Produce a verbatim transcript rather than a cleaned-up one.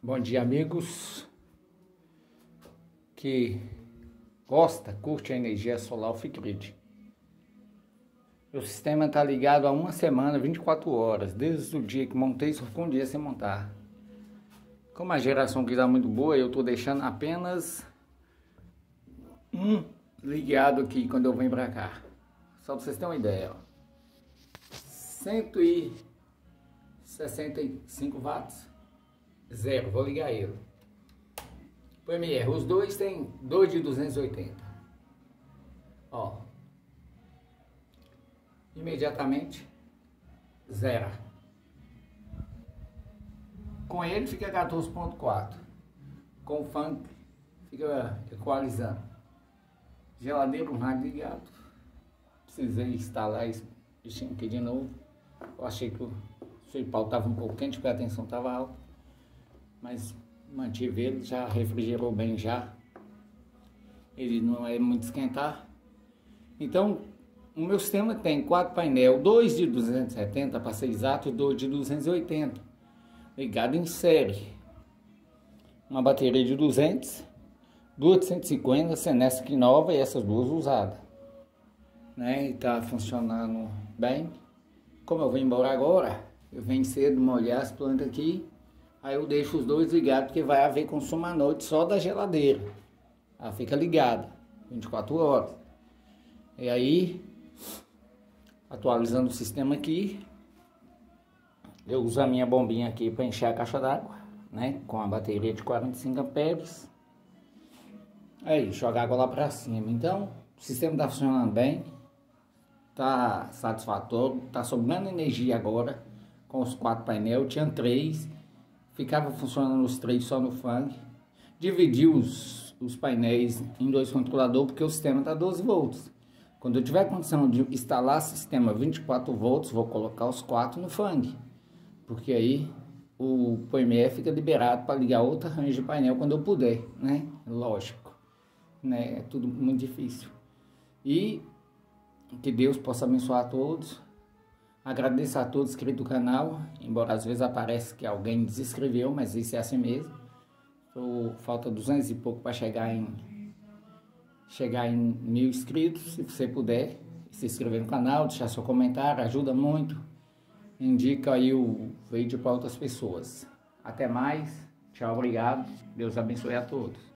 Bom dia, amigos que gosta, curte a energia solar off-grid. O sistema está ligado há uma semana, vinte e quatro horas, desde o dia que montei, só ficou um dia sem montar. Como a geração aqui está muito boa, eu estou deixando apenas um ligado aqui quando eu venho para cá. Só para vocês terem uma ideia, ó. cento e sessenta e cinco watts, zero, vou ligar ele. P M R, os dois tem dois de duzentos e oitenta. Ó, imediatamente zero. Com ele fica quatorze ponto quatro. Com o funk fica equalizando. Geladeira, um rádio ligado. Precisei instalar esse bichinho aqui de novo. Eu achei que o pau estava um pouco quente, porque a tensão estava alta. Mas mantive ele, já refrigerou bem já. Ele não é muito esquentar. Então, o meu sistema tem quatro painéis, dois de duzentos e setenta para ser exato, e dois de duzentos e oitenta. Ligado em série. Uma bateria de duzentos, duas de cento e cinquenta, Senesc nova e essas duas usadas. Né? E tá funcionando bem. Como eu vou embora agora, eu venho cedo molhar as plantas aqui. Aí eu deixo os dois ligados, porque vai haver consumo à noite só da geladeira. Ela fica ligada, vinte e quatro horas. E aí, atualizando o sistema aqui, eu uso a minha bombinha aqui para encher a caixa d'água, né? Com a bateria de quarenta e cinco amperes. Aí, joga água lá para cima. Então, o sistema está funcionando bem. Tá satisfatório. Tá sobrando energia agora com os quatro painéis. Tinha três. Ficava funcionando os três só no funk. Dividi os, os painéis em dois controladores, porque o sistema está doze volts. Quando eu tiver condição de instalar sistema vinte e quatro volts, vou colocar os quatro no funk. Porque aí o P M E fica liberado para ligar outra range de painel quando eu puder, né? Lógico, né? É tudo muito difícil. E que Deus possa abençoar a todos. Agradeço a todos inscritos do canal, embora às vezes apareça que alguém desinscreveu, mas isso é assim mesmo. Tô, falta duzentos e pouco para chegar em chegar em mil inscritos. Se você puder se inscrever no canal, deixar seu comentário, ajuda muito. Indica aí o vídeo para outras pessoas. Até mais, tchau, obrigado. Deus abençoe a todos.